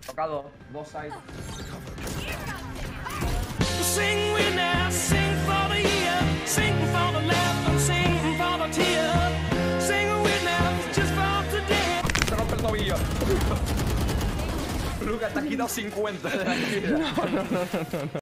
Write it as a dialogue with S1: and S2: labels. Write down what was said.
S1: Tocado, dos side.
S2: Sing with now, sing for the year, sing for the laughter, sing for the tear, sing with now, just for today.
S1: Se rompe el tobillo. Lucas, te has quitado 50 de la vida.
S3: No.